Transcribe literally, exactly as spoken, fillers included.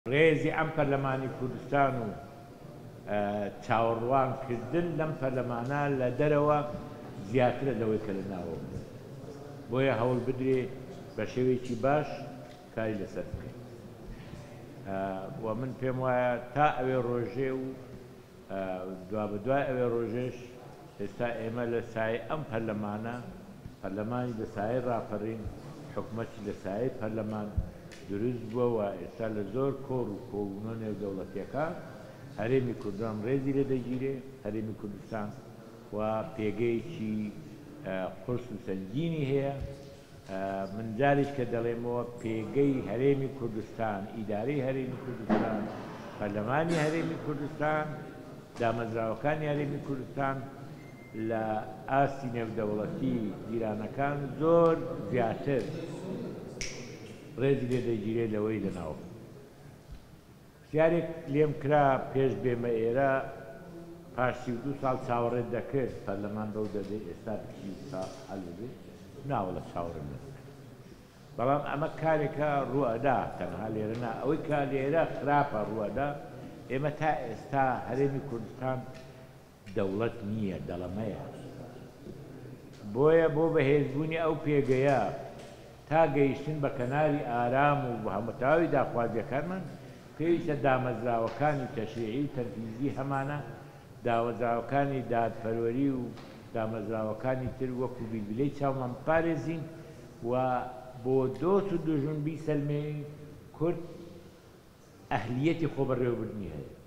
ڕێزی ئەم پەرلەمانی کوردستان و چاوەڕوانکردن لەم پەرلەمانە لە دەرەوە زیاترە لەوەی کە لە ناوە بۆیە هەوڵ بدرێ بە شێوەیەکی باش کاری لەسەر بکەین و من پێم وایە تا ئەوێ ڕۆژێ و دوا بە دوای ئەوێ ڕۆژێش ئێستا ئێمە لە سایە ئەم پەرلەمانە پەرلەمانی لە سایە ڕاپەڕین حکومەتی لە سایە پەرلەمان دروست بووە و ئێستا لە زۆر کۆڕ و کۆبوونەوە نێودەوڵەتیەکە هەرێمی کوردستان ڕێزی لێ دەگیرێ هەرێمی کوردستان و پێگەیەکی قورس و سەنگینی هەیە من جاریش کە دەڵێمەوە پێگەی هەرێمی کوردستان ئیدارەی هەرێمی کوردستان پەرلەمانی هەرێمی کوردستان دامەزراوەکانی هەرێمی کوردستان لە ئاستی نێودەوڵەتی گیرانەکان زۆر زیاتر ڕێزی لێ دەگیرێت لەوەی لەناوە پرسیارێک لێم کرا پێش بێمە ئێرە پاش سی و دوو ساڵ چاوەڕێت دەکرد پەرلەمان ڕەو دەدەی ئێستا سی و ساڵ هەڵ بێت ناوە لە چاوەڕێت دەکرد بەڵام ئەمە کارێکە ڕوئەدا تەنها لێرە نا ئەوەی کە لێرە خراپە ڕوئەدا ئێمە تا ئێستا هەرێمی کوردستان دەوڵەت نییە دەڵەمەیە بۆیە بۆ بەهێزبوونی ئەو پێگەیە تا گەیشتن بە کەناری ئارام و بە هەمەتاوی داخوازیەکانمان پێویستە دامەزراوەکانی تەشریعی تەنفیزی هەمانە دامەزراوەکانی دادپەروەری و دامەزراوەکانی تر وەکو بیلبیلەی چاومان بپارێزین و بۆ دۆست و دوژمنبی سەلمێنی کورد ئەهلیەتی خۆبەڕێوەبردنی هەیە